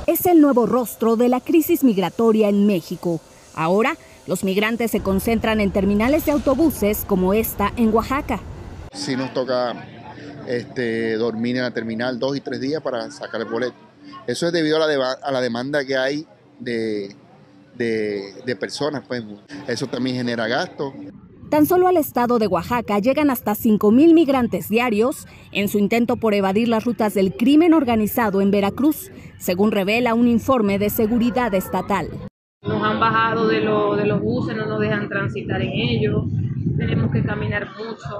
Es el nuevo rostro de la crisis migratoria en México. Ahora, los migrantes se concentran en terminales de autobuses como esta en Oaxaca. Sí nos toca dormir en la terminal 2 y 3 días para sacar el boleto. Eso es debido a la demanda que hay de personas, pues. Eso también genera gastos. Tan solo al estado de Oaxaca llegan hasta 5,000 migrantes diarios en su intento por evadir las rutas del crimen organizado en Veracruz, según revela un informe de seguridad estatal. Nos han bajado de los buses, no nos dejan transitar en ellos, tenemos que caminar mucho.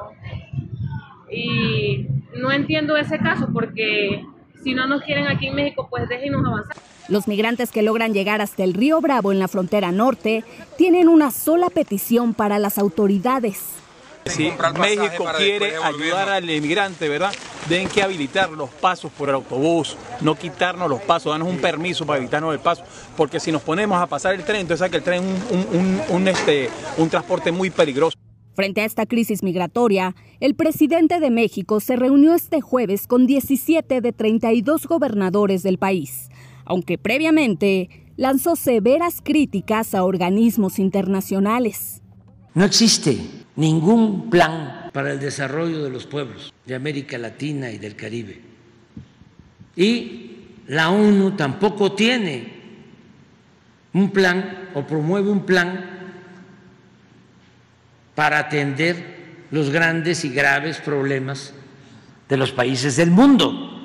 Y no entiendo ese caso porque si no nos quieren aquí en México, pues déjenos avanzar. Los migrantes que logran llegar hasta el Río Bravo en la frontera norte tienen una sola petición para las autoridades. Si México quiere ayudar al inmigrante, ¿verdad? Deben que habilitar los pasos por el autobús, no quitarnos los pasos, darnos un permiso para evitarnos el paso, porque si nos ponemos a pasar el tren, entonces sabe que el tren es un transporte muy peligroso. Frente a esta crisis migratoria, el presidente de México se reunió este jueves con 17 de 32 gobernadores del país, aunque previamente lanzó severas críticas a organismos internacionales. No existe ningún plan para el desarrollo de los pueblos de América Latina y del Caribe. Y la ONU tampoco tiene un plan o promueve un plan para atender los grandes y graves problemas de los países del mundo.